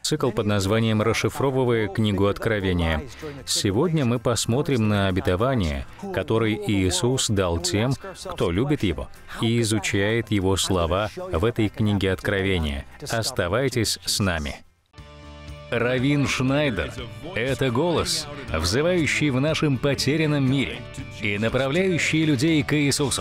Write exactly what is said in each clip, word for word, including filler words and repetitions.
Цикл под названием «Расшифровывая книгу Откровения». Сегодня мы посмотрим на обетование, которое Иисус дал тем, кто любит Его и изучает Его слова в этой книге Откровения. Оставайтесь с нами. Раввин Шнайдер — это голос, взывающий в нашем потерянном мире и направляющий людей к Иисусу.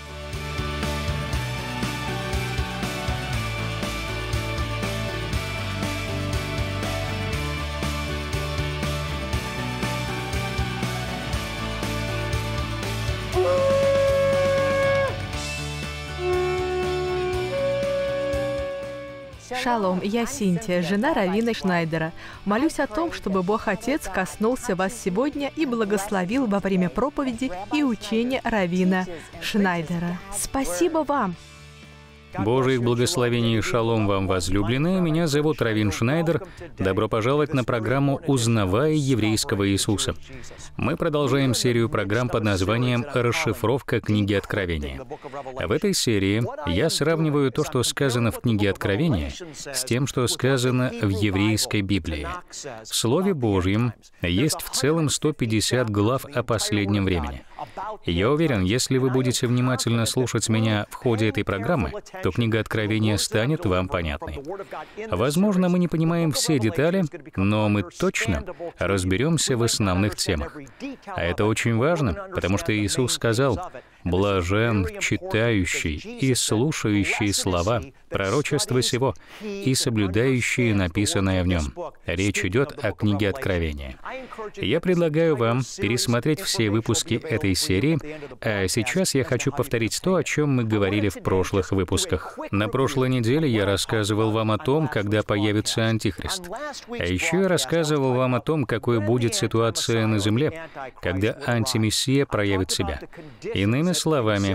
Шалом, я Синтия, жена раввина Шнайдера. Молюсь о том, чтобы Бог Отец коснулся вас сегодня и благословил во время проповеди и учения раввина Шнайдера. Спасибо вам! Божьих благословений и шалом вам, возлюбленные. Меня зовут Раввин Шнайдер. Добро пожаловать на программу «Узнавая еврейского Иисуса». Мы продолжаем серию программ под названием «Расшифровка книги Откровения». В этой серии я сравниваю то, что сказано в книге Откровения, с тем, что сказано в еврейской Библии. В Слове Божьем есть в целом сто пятьдесят глав о последнем времени. Я уверен, если вы будете внимательно слушать меня в ходе этой программы, то книга Откровения станет вам понятной. Возможно, мы не понимаем все детали, но мы точно разберемся в основных темах. А это очень важно, потому что Иисус сказал: «Блажен читающий и слушающий слова пророчества сего и соблюдающие написанное в нем». Речь идет о книге Откровения. Я предлагаю вам пересмотреть все выпуски этой серии, а сейчас я хочу повторить то, о чем мы говорили в прошлых выпусках. На прошлой неделе я рассказывал вам о том, когда появится Антихрист. А еще я рассказывал вам о том, какой будет ситуация на земле, когда антимессия проявит себя. Иными словами,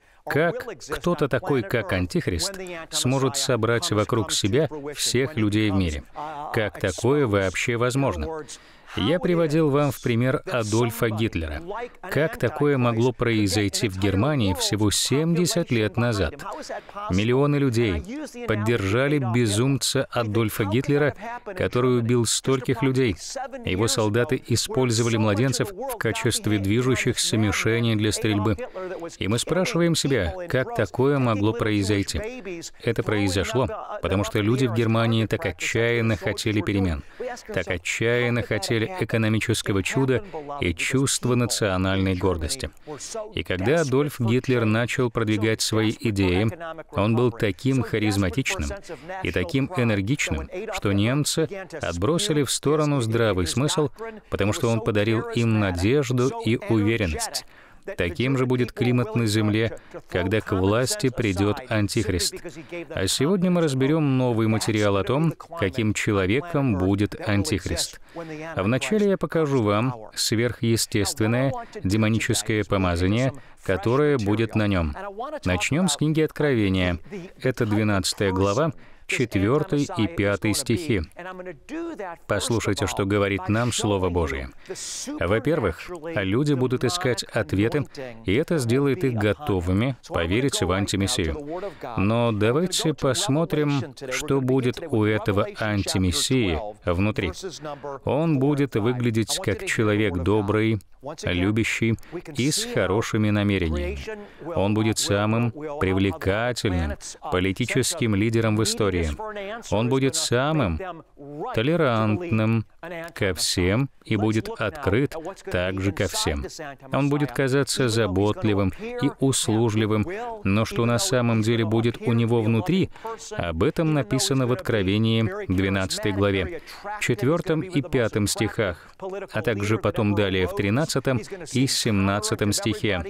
как кто-то такой, как Антихрист, сможет собрать вокруг себя всех людей в мире? Как такое вообще возможно? Я приводил вам в пример Адольфа Гитлера. Как такое могло произойти в Германии всего семьдесят лет назад? Миллионы людей поддержали безумца Адольфа Гитлера, который убил стольких людей. Его солдаты использовали младенцев в качестве движущихся мишеней для стрельбы. И мы спрашиваем себя, как такое могло произойти? Это произошло, потому что люди в Германии так отчаянно хотели перемен, так отчаянно хотели экономического чуда и чувства национальной гордости. И когда Адольф Гитлер начал продвигать свои идеи, он был таким харизматичным и таким энергичным, что немцы отбросили в сторону здравый смысл, потому что он подарил им надежду и уверенность. Таким же будет климат на Земле, когда к власти придет Антихрист. А сегодня мы разберем новый материал о том, каким человеком будет Антихрист. А вначале я покажу вам сверхъестественное демоническое помазание, которое будет на нем. Начнем с книги Откровения. Это двенадцатая глава, четвёртый и пятый стихи. Послушайте, что говорит нам Слово Божие. Во-первых, люди будут искать ответы, и это сделает их готовыми поверить в антимессию. Но давайте посмотрим, что будет у этого антимессии внутри. Он будет выглядеть как человек добрый, любящий и с хорошими намерениями. Он будет самым привлекательным политическим лидером в истории. Он будет самым толерантным ко всем и будет открыт также ко всем. Он будет казаться заботливым и услужливым, но что на самом деле будет у него внутри, об этом написано в Откровении двенадцатой главе, четвёртом и пятом стихах, а также потом далее в тринадцатом и семнадцатом стихе.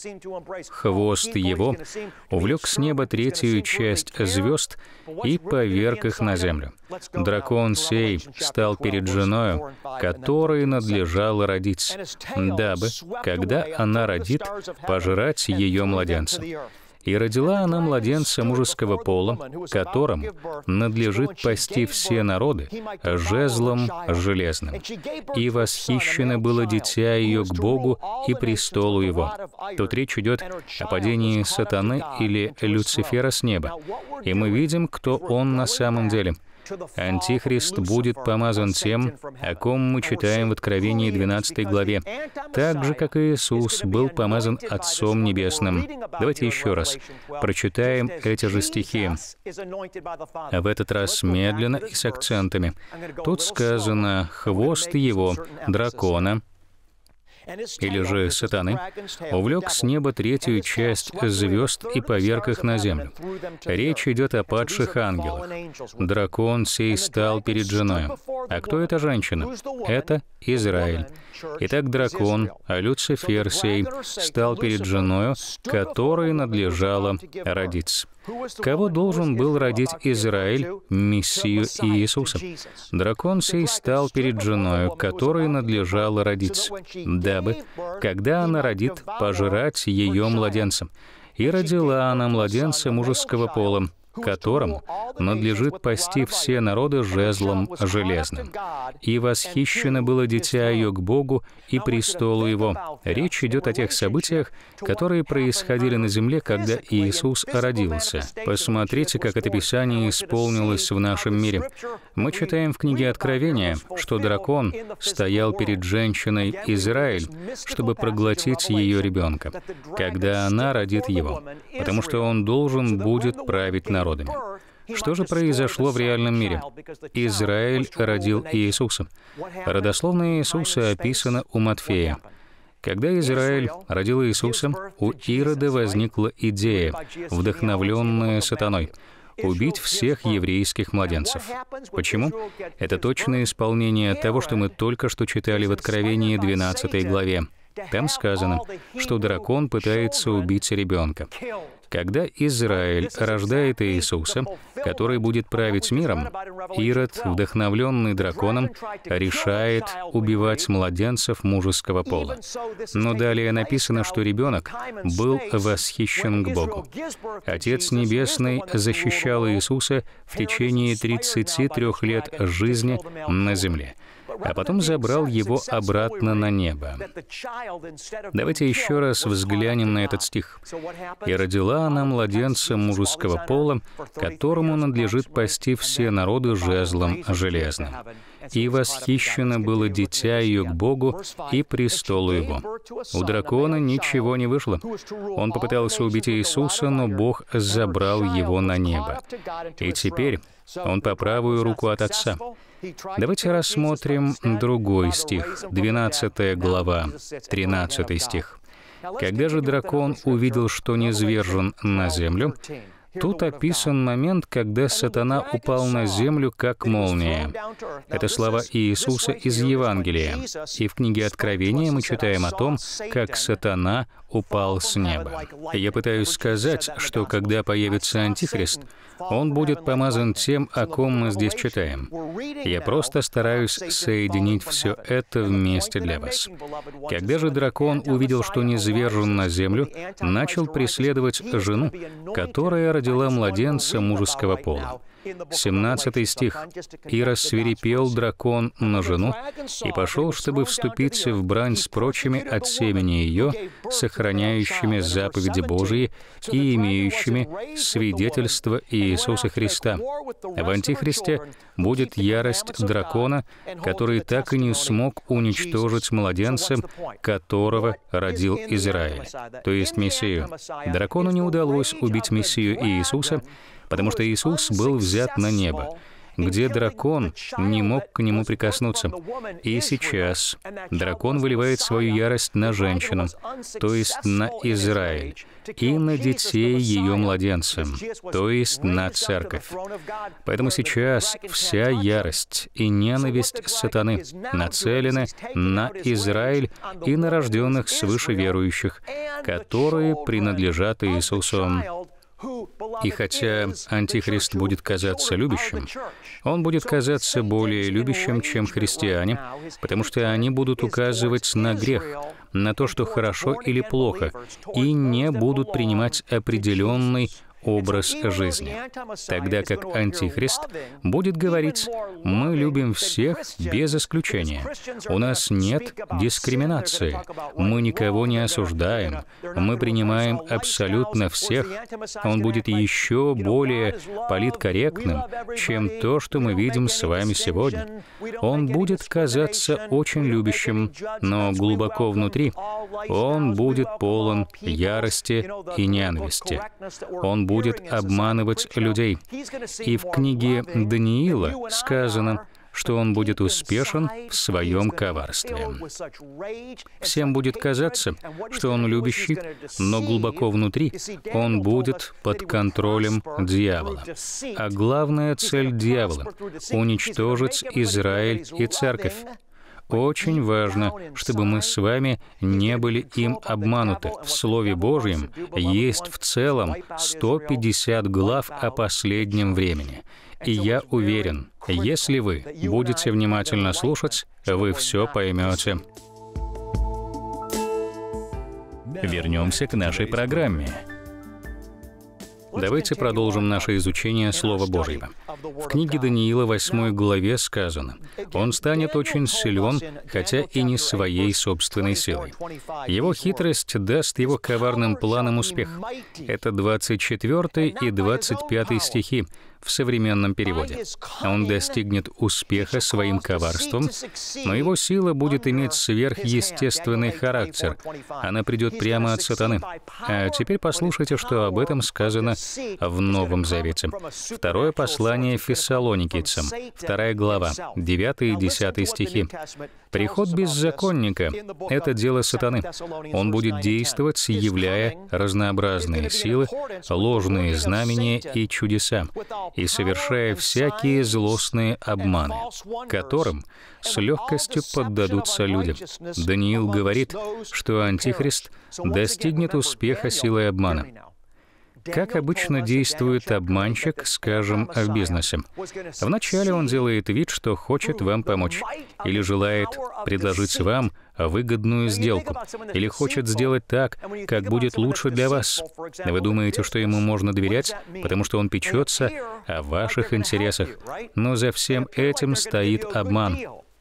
«Хвост его увлек с неба третью часть звезд и поверг их на землю. Дракон сей стал перед женою, которой надлежало родить, дабы, когда она родит, пожрать ее младенца. И родила она младенца мужеского пола, которому надлежит пасти все народы жезлом железным. И восхищено было дитя ее к Богу и престолу его». Тут речь идет о падении сатаны или Люцифера с неба. И мы видим, кто он на самом деле. Антихрист будет помазан тем, о ком мы читаем в Откровении двенадцатой главе, так же, как и Иисус был помазан Отцом Небесным. Давайте еще раз прочитаем эти же стихи. В этот раз медленно и с акцентами. Тут сказано: «Хвост его, дракона, или же сатаны, увлек с неба третью часть звезд и поверг их на землю». Речь идет о падших ангелах. Дракон сей стал перед женою. А кто эта женщина? Это Израиль. Итак, дракон, а Люцифер сей, стал перед женою, которой надлежало родиться. Кого должен был родить Израиль, Мессию Иисуса? Дракон сей стал перед женою, которой надлежало родиться, дабы, когда она родит, пожрать ее младенцем. И родила она младенца мужеского пола, которому надлежит пасти все народы жезлом железным. И восхищено было дитя ее к Богу и престолу его». Речь идет о тех событиях, которые происходили на земле, когда Иисус родился. Посмотрите, как это Писание исполнилось в нашем мире. Мы читаем в книге Откровения, что дракон стоял перед женщиной Израиль, чтобы проглотить ее ребенка, когда она родит его, потому что он должен будет править народом. Что же произошло в реальном мире? Израиль родил Иисуса. Родословная Иисуса описана у Матфея. Когда Израиль родил Иисуса, у Ирода возникла идея, вдохновленная сатаной, убить всех еврейских младенцев. Почему? Это точное исполнение того, что мы только что читали в Откровении двенадцатой главе. Там сказано, что дракон пытается убить ребенка. Когда Израиль рождает Иисуса, который будет править миром, Ирод, вдохновленный драконом, решает убивать младенцев мужеского пола. Но далее написано, что ребенок был восхищен к Богу. Отец Небесный защищал Иисуса в течение тридцати трёх лет жизни на земле, а потом забрал его обратно на небо. Давайте еще раз взглянем на этот стих. «И родила она младенца мужеского пола, которому надлежит пасти все народы жезлом железным. И восхищено было дитя ее к Богу и престолу его». У дракона ничего не вышло. Он попытался убить Иисуса, но Бог забрал его на небо. И теперь он по правую руку от Отца. Давайте рассмотрим другой стих, двенадцатая глава, тринадцатый стих. «Когда же дракон увидел, что низвержен на землю», тут описан момент, когда сатана упал на землю, как молния. Это слова Иисуса из Евангелия. И в книге Откровения мы читаем о том, как сатана упал с неба. Я пытаюсь сказать, что когда появится Антихрист, он будет помазан тем, о ком мы здесь читаем. Я просто стараюсь соединить все это вместе для вас. Когда же дракон увидел, что низвержен на землю, начал преследовать жену, которая родила младенца мужеского пола. семнадцатый стих. «И рассвирепел дракон на жену, и пошел, чтобы вступить в брань с прочими от семени ее, сохраняющими заповеди Божии и имеющими свидетельство Иисуса Христа». В Антихристе будет ярость дракона, который так и не смог уничтожить младенца, которого родил Израиль, то есть Мессию. Дракону не удалось убить Мессию Иисуса, потому что Иисус был взят на небо, где дракон не мог к нему прикоснуться. И сейчас дракон выливает свою ярость на женщину, то есть на Израиль, и на детей ее младенцам, то есть на церковь. Поэтому сейчас вся ярость и ненависть сатаны нацелены на Израиль и на рожденных свыше верующих, которые принадлежат Иисусу. И хотя Антихрист будет казаться любящим, он будет казаться более любящим, чем христиане, потому что они будут указывать на грех, на то, что хорошо или плохо, и не будут принимать определенный образ жизни. Тогда как Антихрист будет говорить: «Мы любим всех без исключения. У нас нет дискриминации. Мы никого не осуждаем. Мы принимаем абсолютно всех». Он будет еще более политкорректным, чем то, что мы видим с вами сегодня. Он будет казаться очень любящим, но глубоко внутри он будет полон ярости и ненависти. Он будет обманывать людей. И в книге Даниила сказано, что он будет успешен в своем коварстве. Всем будет казаться, что он любящий, но глубоко внутри он будет под контролем дьявола. А главная цель дьявола — уничтожить Израиль и церковь. Очень важно, чтобы мы с вами не были им обмануты. В Слове Божьем есть в целом сто пятьдесят глав о последнем времени. И я уверен, если вы будете внимательно слушать, вы все поймете. Вернемся к нашей программе. Давайте продолжим наше изучение Слова Божьего. В книге Даниила, восьмой главе, сказано: «Он станет очень силен, хотя и не своей собственной силой. Его хитрость даст его коварным планам успех». Это двадцать четвёртый и двадцать пятый стихи в современном переводе. Он достигнет успеха своим коварством, но его сила будет иметь сверхъестественный характер. Она придет прямо от сатаны. А теперь послушайте, что об этом сказано в Новом Завете. Второе послание Фессалоникийцам, вторая глава, девятый и десятый стихи. «Приход беззаконника — это дело сатаны. Он будет действовать, являя разнообразные силы, ложные знамения и чудеса, и совершая всякие злостные обманы, которым с легкостью поддадутся люди». Даниил говорит, что Антихрист достигнет успеха силой обмана. Как обычно действует обманщик, скажем, в бизнесе? Вначале он делает вид, что хочет вам помочь, или желает предложить вам выгодную сделку, или хочет сделать так, как будет лучше для вас. Вы думаете, что ему можно доверять, потому что он печется о ваших интересах, но за всем этим стоит обман.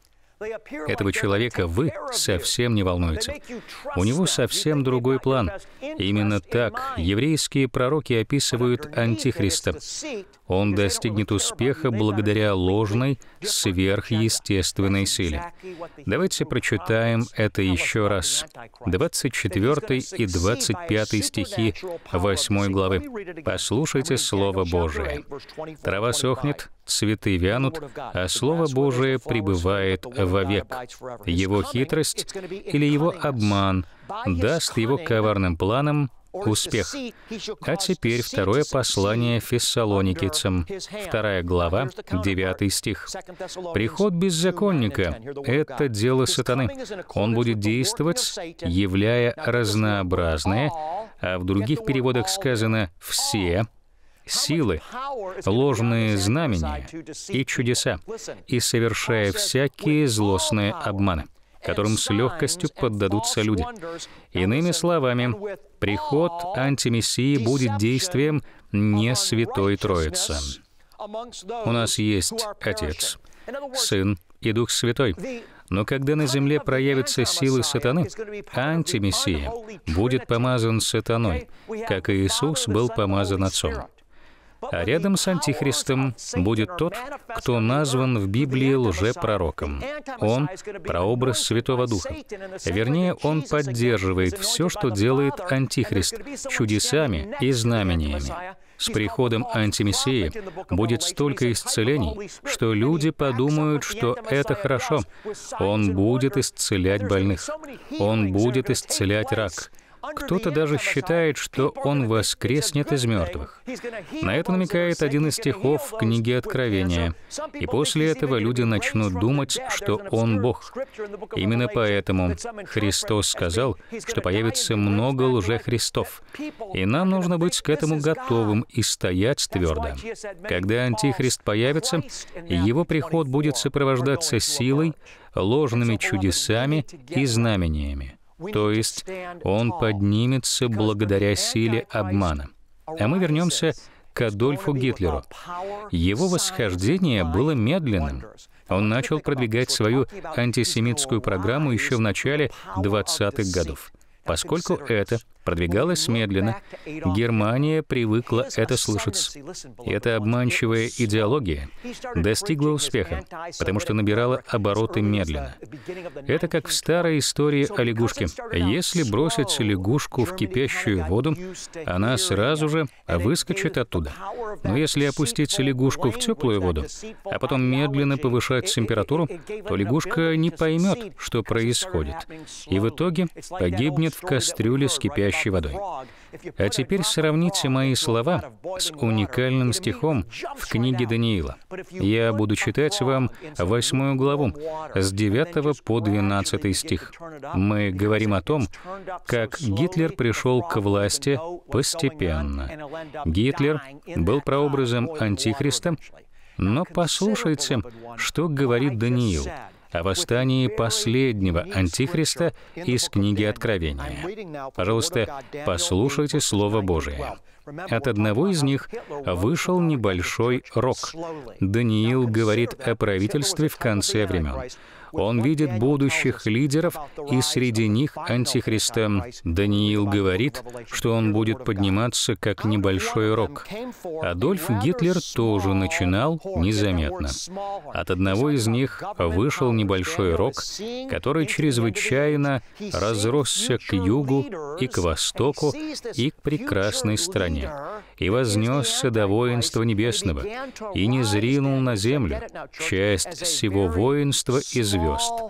Этого человека вы совсем не волнуете. У него совсем другой план. Именно так еврейские пророки описывают Антихриста. Он достигнет успеха благодаря ложной, сверхъестественной силе. Давайте прочитаем это еще раз. двадцать четвёртый и двадцать пятый стихи восьмой главы. Послушайте Слово Божие. «Трава сохнет, цветы вянут, а Слово Божие пребывает вовек. Его хитрость или его обман даст его коварным планам успех». А теперь второе послание Фессалоникийцам, вторая глава, девятый стих. «Приход беззаконника — это дело сатаны. Он будет действовать, являя разнообразные», а в других переводах сказано «все», силы, ложные знамения и чудеса, и совершая всякие злостные обманы, которым с легкостью поддадутся люди. Иными словами, приход антимессии будет действием не Святой Троицы. У нас есть Отец, Сын и Дух Святой. Но когда на земле проявятся силы сатаны, антимессия будет помазан сатаной, как и Иисус был помазан Отцом. А рядом с Антихристом будет тот, кто назван в Библии лжепророком. Он — прообраз Святого Духа. Вернее, он поддерживает все, что делает Антихрист, чудесами и знамениями. С приходом антимессии будет столько исцелений, что люди подумают, что это хорошо. Он будет исцелять больных. Он будет исцелять рак. Кто-то даже считает, что он воскреснет из мертвых. На это намекает один из стихов в книге Откровения. И после этого люди начнут думать, что он Бог. Именно поэтому Христос сказал, что появится много лжехристов. И нам нужно быть к этому готовым и стоять твердо. Когда Антихрист появится, его приход будет сопровождаться силой, ложными чудесами и знамениями. То есть он поднимется благодаря силе обмана. А мы вернемся к Адольфу Гитлеру. Его восхождение было медленным. Он начал продвигать свою антисемитскую программу еще в начале двадцатых годов. Поскольку это продвигалось медленно, Германия привыкла это слышать. И эта обманчивая идеология достигла успеха, потому что набирала обороты медленно. Это как в старой истории о лягушке. Если бросить лягушку в кипящую воду, она сразу же выскочит оттуда. Но если опустить лягушку в теплую воду, а потом медленно повышать температуру, то лягушка не поймет, что происходит, и в итоге погибнет в кастрюле с кипящей водой. А теперь сравните мои слова с уникальным стихом в книге Даниила. Я буду читать вам восьмую главу, с девятого по двенадцатый стих. Мы говорим о том, как Гитлер пришел к власти постепенно. Гитлер был прообразом Антихриста, но послушайте, что говорит Даниил о восстании последнего Антихриста из книги Откровения. Пожалуйста, послушайте Слово Божие. От одного из них вышел небольшой рог. Даниил говорит о правительстве в конце времен. Он видит будущих лидеров, и среди них Антихриста. Даниил говорит, что он будет подниматься как небольшой рог. Адольф Гитлер тоже начинал незаметно. От одного из них вышел небольшой рог, который чрезвычайно разросся к югу и к востоку и к прекрасной стране, и вознесся до воинства небесного, и не зринул на землю часть всего воинства и звезд,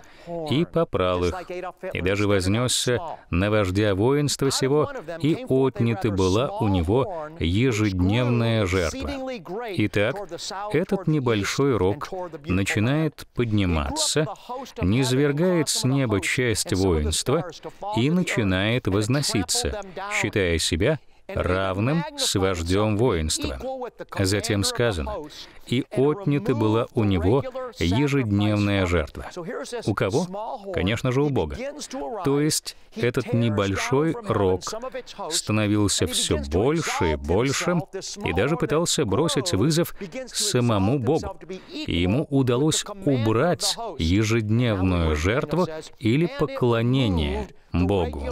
и попрал их, и даже вознесся на вождя воинства сего, и отнята была у него ежедневная жертва. Итак, этот небольшой рог начинает подниматься, низвергает с неба часть воинства и начинает возноситься, считая себя равным с вождем воинства. Затем сказано: «И отнята была у него ежедневная жертва». У кого? Конечно же, у Бога. То есть этот небольшой рог становился все больше и больше, и даже пытался бросить вызов самому Богу. И ему удалось убрать ежедневную жертву или поклонение Богу.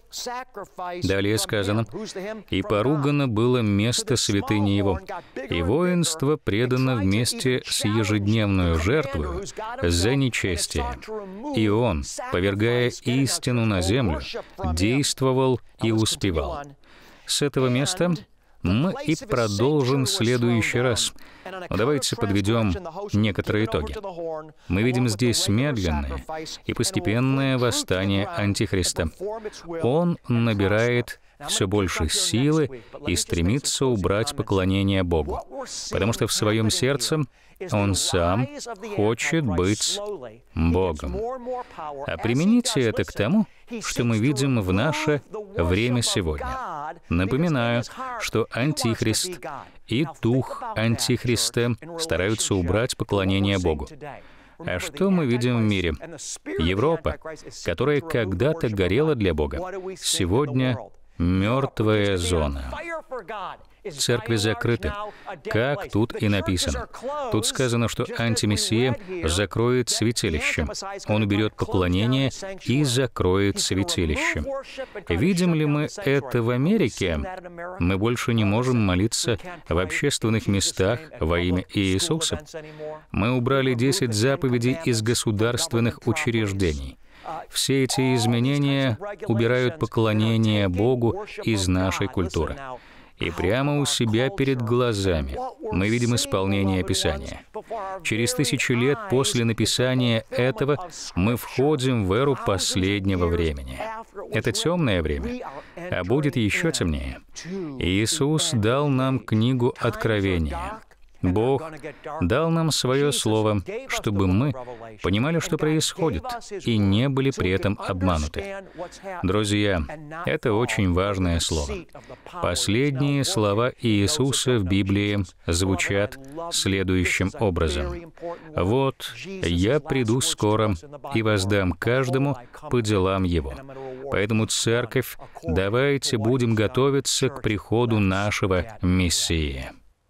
Далее сказано: «И поругано было место святыни его, и воинство предано вместе с ежедневную жертвою за нечестие. И он, повергая истину на землю, действовал и успевал». С этого места мы и продолжим в следующий раз. Но давайте подведем некоторые итоги. Мы видим здесь медленное и постепенное восстание Антихриста. Он набирает все больше силы и стремится убрать поклонение Богу, потому что в своем сердце он сам хочет быть Богом. А примените это к тому, что мы видим в наше время сегодня. Напоминаю, что Антихрист и дух Антихриста стараются убрать поклонение Богу. А что мы видим в мире? Европа, которая когда-то горела для Бога, сегодня мертвая зона. Церкви закрыты, как тут и написано. Тут сказано, что антимессия закроет святилище. Он уберет поклонение и закроет святилище. Видим ли мы это в Америке? Мы больше не можем молиться в общественных местах во имя Иисуса. Мы убрали десять заповедей из государственных учреждений. Все эти изменения убирают поклонение Богу из нашей культуры. И прямо у себя перед глазами мы видим исполнение Писания. Через тысячи лет после написания этого мы входим в эру последнего времени. Это темное время, а будет еще темнее. Иисус дал нам книгу Откровения. Бог дал нам свое Слово, чтобы мы понимали, что происходит, и не были при этом обмануты. Друзья, это очень важное слово. Последние слова Иисуса в Библии звучат следующим образом. «Вот, я приду скоро и воздам каждому по делам его». Поэтому, церковь, давайте будем готовиться к приходу нашего Мессии.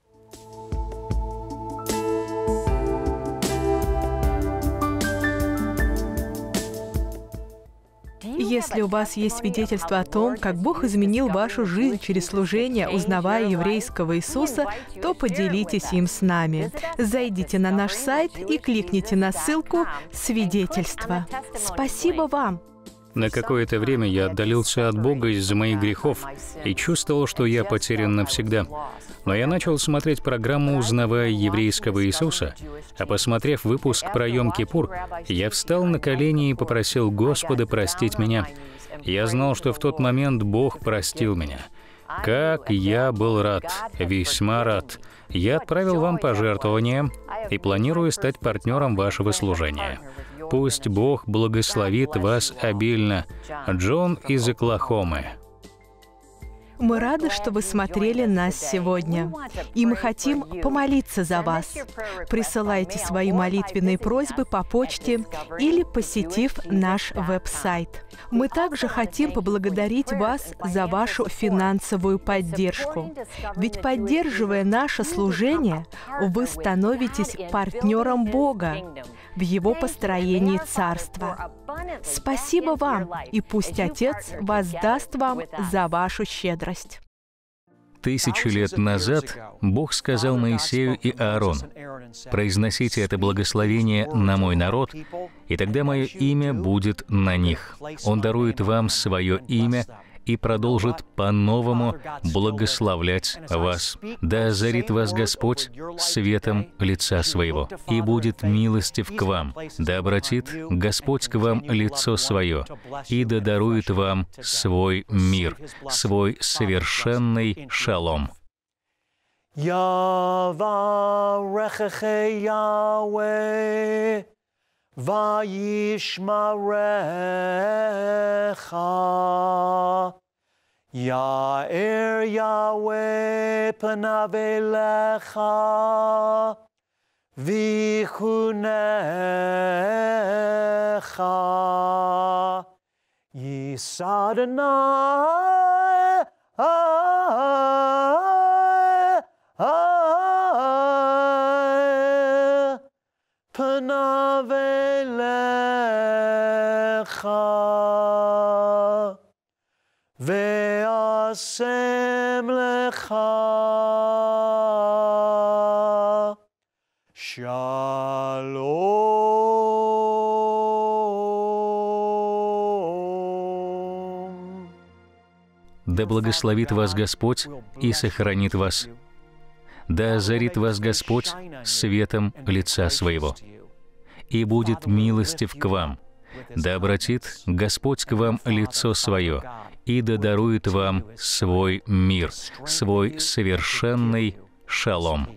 Если у вас есть свидетельство о том, как Бог изменил вашу жизнь через служение, узнавая еврейского Иисуса, то поделитесь им с нами. Зайдите на наш сайт и кликните на ссылку «Свидетельство». Спасибо вам! На какое-то время я отдалился от Бога из-за моих грехов и чувствовал, что я потерян навсегда. Но я начал смотреть программу «Узнавая еврейского Иисуса», а посмотрев выпуск про Йом-Кипур, я встал на колени и попросил Господа простить меня. Я знал, что в тот момент Бог простил меня. Как я был рад, весьма рад. Я отправил вам пожертвования и планирую стать партнером вашего служения. Пусть Бог благословит вас обильно. Джон из Оклахомы. Мы рады, что вы смотрели нас сегодня. И мы хотим помолиться за вас. Присылайте свои молитвенные просьбы по почте или посетив наш веб-сайт. Мы также хотим поблагодарить вас за вашу финансовую поддержку. Ведь, поддерживая наше служение, вы становитесь партнером Бога в Его построении Царства. Спасибо вам, и пусть Отец воздаст вам за вашу щедрость. Тысячи лет назад Бог сказал Моисею и Аарону: «Произносите это благословение на мой народ, и тогда мое имя будет на них». Он дарует вам свое имя и продолжит по-новому благословлять вас. Да озарит вас Господь светом лица Своего, и будет милостив к вам. Да обратит Господь к вам лицо Свое, и да дарует вам свой мир, свой совершенный шалом. Ya'er Yahweh panav elecha v'chunecha Yisa Adonai panav elecha ve'asem lecha shalom. Да благословит вас Господь и сохранит вас. Да озарит вас Господь светом лица Своего, и будет милостив к вам. Да обратит Господь к вам лицо Свое, и да дарует вам свой мир, свой совершенный шалом.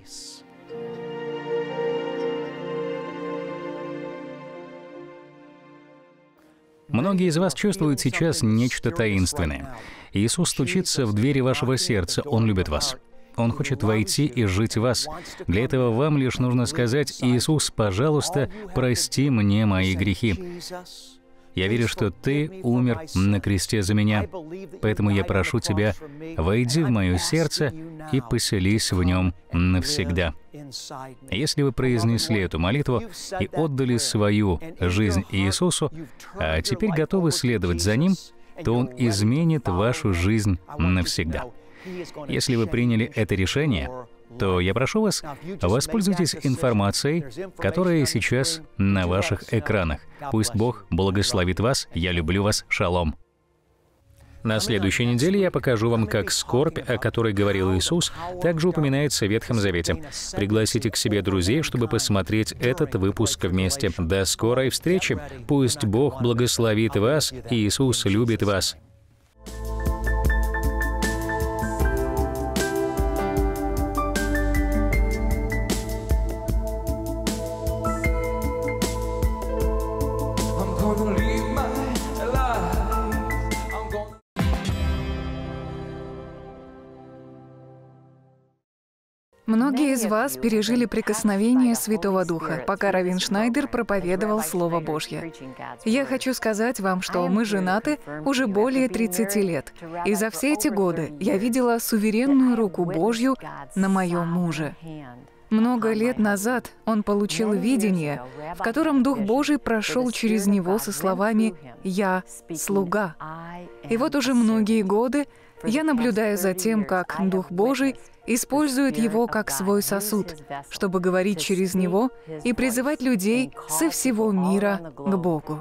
Многие из вас чувствуют сейчас нечто таинственное. Иисус стучится в двери вашего сердца, Он любит вас. Он хочет войти и жить в вас. Для этого вам лишь нужно сказать: «Иисус, пожалуйста, прости мне мои грехи. Я верю, что Ты умер на кресте за меня, поэтому я прошу Тебя, войди в мое сердце и поселись в нем навсегда». Если вы произнесли эту молитву и отдали свою жизнь Иисусу, а теперь готовы следовать за Ним, то Он изменит вашу жизнь навсегда. Если вы приняли это решение, то я прошу вас, воспользуйтесь информацией, которая сейчас на ваших экранах. Пусть Бог благословит вас. Я люблю вас. Шалом. На следующей неделе я покажу вам, как скорбь, о которой говорил Иисус, также упоминается в Ветхом Завете. Пригласите к себе друзей, чтобы посмотреть этот выпуск вместе. До скорой встречи. Пусть Бог благословит вас. Иисус любит вас. Многие из вас пережили прикосновение Святого Духа, пока раввин Шнайдер проповедовал Слово Божье. Я хочу сказать вам, что мы женаты уже более тридцати лет, и за все эти годы я видела суверенную руку Божью на моем муже. Много лет назад он получил видение, в котором Дух Божий прошел через него со словами «Я — слуга». И вот уже многие годы я наблюдаю за тем, как Дух Божий использует его как свой сосуд, чтобы говорить через него и призывать людей со всего мира к Богу.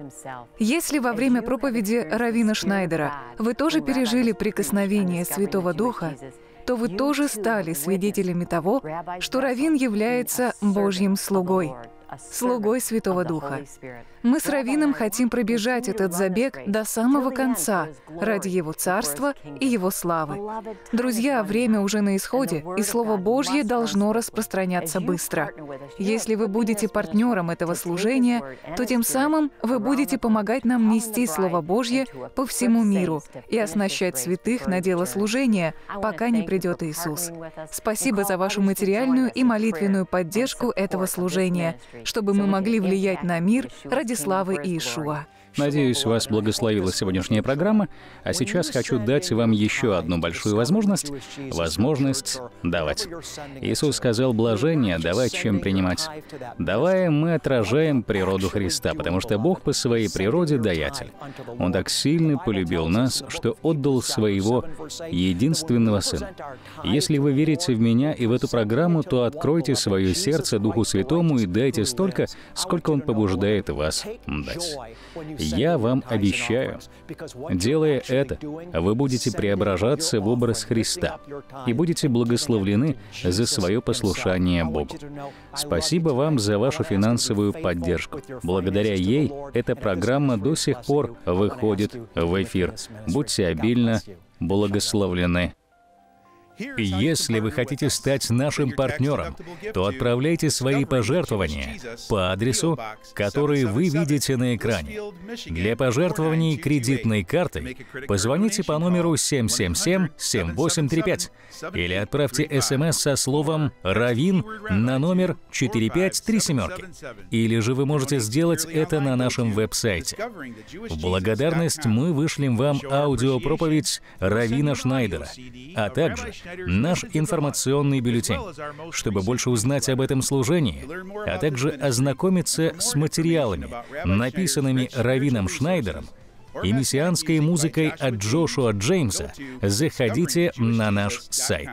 Если во время проповеди раввина Шнайдера вы тоже пережили прикосновение Святого Духа, то вы тоже стали свидетелями того, что раввин является Божьим слугой, слугой Святого Духа. Мы с раввином хотим пробежать этот забег до самого конца ради Его Царства и Его славы. Друзья, время уже на исходе, и Слово Божье должно распространяться быстро. Если вы будете партнером этого служения, то тем самым вы будете помогать нам нести Слово Божье по всему миру и оснащать святых на дело служения, пока не придет Иисус. Спасибо за вашу материальную и молитвенную поддержку этого служения, чтобы мы могли влиять на мир ради славы Иешуа. Надеюсь, вас благословила сегодняшняя программа, а сейчас хочу дать вам еще одну большую возможность — возможность давать. Иисус сказал: «Блажение давать, чем принимать». Давая, мы отражаем природу Христа, потому что Бог по своей природе даятель. Он так сильно полюбил нас, что отдал своего единственного Сына. Если вы верите в Меня и в эту программу, то откройте свое сердце Духу Святому и дайте столько, сколько Он побуждает вас дать. Я вам обещаю, делая это, вы будете преображаться в образ Христа и будете благословлены за свое послушание Богу. Спасибо вам за вашу финансовую поддержку. Благодаря ей эта программа до сих пор выходит в эфир. Будьте обильно благословлены. Если вы хотите стать нашим партнером, то отправляйте свои пожертвования по адресу, который вы видите на экране. Для пожертвований кредитной картой позвоните по номеру семь семь семь семь восемь три пять или отправьте СМС со словом «Раввин» на номер четыре пять три семь. Или же вы можете сделать это на нашем веб-сайте. В благодарность мы вышлем вам аудиопроповедь раввина Шнайдера, а также наш информационный бюллетень, чтобы больше узнать об этом служении, а также ознакомиться с материалами, написанными раввином Шнайдером и мессианской музыкой от Джошуа Джеймса, заходите на наш сайт.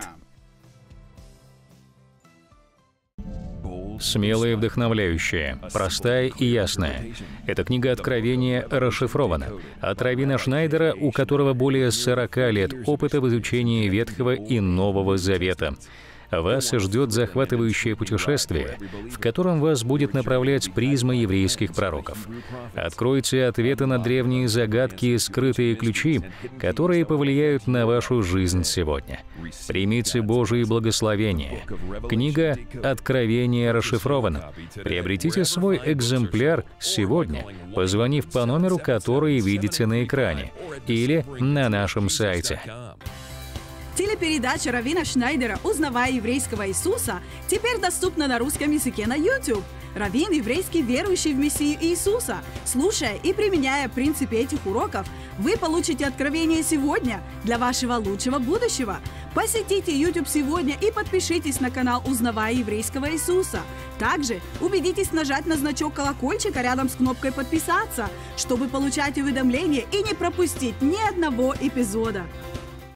Смелая и вдохновляющая, простая и ясная. Эта книга Откровения расшифрована от раввина Шнайдера, у которого более сорока лет опыта в изучении Ветхого и Нового Завета. Вас ждет захватывающее путешествие, в котором вас будет направлять призма еврейских пророков. Откройте ответы на древние загадки и скрытые ключи, которые повлияют на вашу жизнь сегодня. Примите Божие благословение. Книга «Откровение» расшифрована. Приобретите свой экземпляр сегодня, позвонив по номеру, который видите на экране, или на нашем сайте. Телепередача раввина Шнайдера «Узнавая еврейского Иисуса» теперь доступна на русском языке на YouTube. Раввин, еврейский верующий в Мессию Иисуса. Слушая и применяя принципы этих уроков, вы получите откровение сегодня для вашего лучшего будущего. Посетите YouTube сегодня и подпишитесь на канал «Узнавая еврейского Иисуса». Также убедитесь нажать на значок колокольчика рядом с кнопкой «Подписаться», чтобы получать уведомления и не пропустить ни одного эпизода.